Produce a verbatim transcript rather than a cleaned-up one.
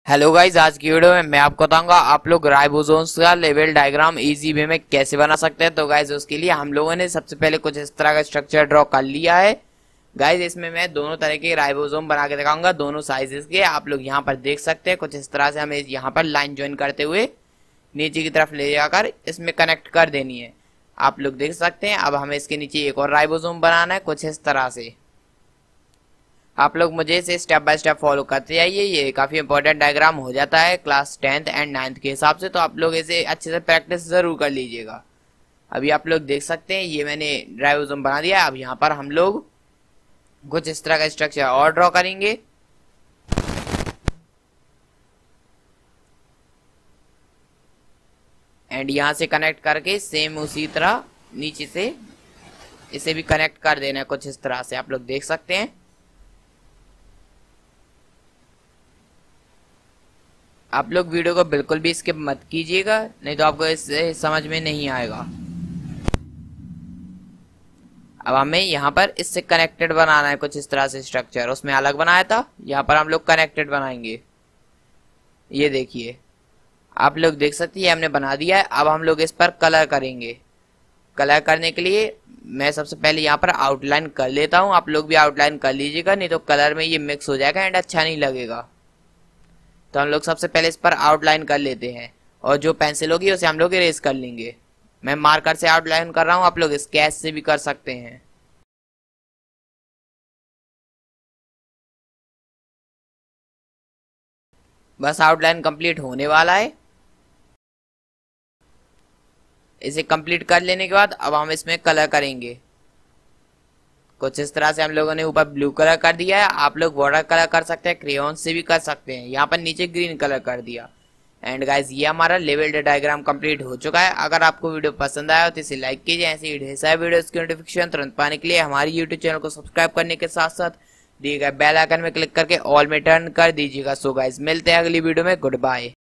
Hello guys, आज की video में मैं आपको बताऊंगा आप लोग राइबोसोम्स का लेवल डायग्राम इजी वे में कैसे बना सकते हैं। तो गाइज उसके लिए हम लोगों ने सबसे पहले कुछ इस तरह का स्ट्रक्चर ड्रॉ कर लिया है। गाइज इसमें मैं दोनों तरह के राइबोसोम बना के दिखाऊंगा, दोनों साइजेस के। आप लोग यहाँ पर देख सकते हैं कुछ इस तरह से हमें यहाँ पर लाइन ज्वाइन करते हुए नीचे की तरफ ले जाकर इसमें कनेक्ट कर देनी है। आप लोग देख सकते हैं। अब हमें इसके नीचे एक और राइबोसोम बनाना है कुछ इस तरह से। आप लोग मुझे इसे स्टेप बाय स्टेप फॉलो करते जाइए। ये काफी इंपॉर्टेंट डायग्राम हो जाता है क्लास टेंथ एंड नाइन्थ के हिसाब से, तो आप लोग इसे अच्छे से प्रैक्टिस जरूर कर लीजिएगा। अभी आप लोग देख सकते हैं ये मैंने राइबोसोम बना दिया है। अब यहाँ पर हम लोग कुछ इस तरह का स्ट्रक्चर और ड्रॉ करेंगे। एंड यहाँ से कनेक्ट करके सेम उसी तरह नीचे से इसे भी कनेक्ट कर देना है कुछ इस तरह से। आप लोग देख सकते हैं। आप लोग वीडियो को बिल्कुल भी स्किप मत कीजिएगा, नहीं तो आपको इससे समझ में नहीं आएगा। अब हमें यहाँ पर इससे कनेक्टेड बनाना है कुछ इस तरह से स्ट्रक्चर। उसमें अलग बनाया था, यहाँ पर हम लोग कनेक्टेड बनाएंगे। ये देखिए, आप लोग देख सकते हैं हमने बना दिया है। अब हम लोग इस पर कलर करेंगे। कलर करने के लिए मैं सबसे पहले यहाँ पर आउटलाइन कर लेता हूँ। आप लोग भी आउटलाइन कर लीजिएगा, नहीं तो कलर में ये मिक्स हो जाएगा एंड अच्छा नहीं लगेगा। तो हम लोग सबसे पहले इस पर आउटलाइन कर लेते हैं, और जो पेंसिल होगी उसे हम लोग इरेज कर लेंगे। मैं मार्कर से आउटलाइन कर रहा हूं, आप लोग स्केच से भी कर सकते हैं। बस आउटलाइन कंप्लीट होने वाला है। इसे कंप्लीट कर लेने के बाद अब हम इसमें कलर करेंगे। कुछ इस तरह से हम लोगों ने ऊपर ब्लू कलर कर दिया है। आप लोग वाटर कलर कर सकते हैं, क्रेयॉन से भी कर सकते हैं। यहाँ पर नीचे ग्रीन कलर कर दिया। एंड गाइस ये हमारा लेवल डायग्राम कंप्लीट हो चुका है। अगर आपको वीडियो पसंद आया हो तो इसे लाइक कीजिए। ऐसे ही ढेर सारे वीडियोस की नोटिफिकेशन तुरंत पाने के लिए हमारे यूट्यूब चैनल को सब्सक्राइब करने के साथ साथ दिए गए बेल आइकन में क्लिक करके ऑल में टर्न कर दीजिएगा। सो गाइस मिलते हैं अगली वीडियो में। Good bye.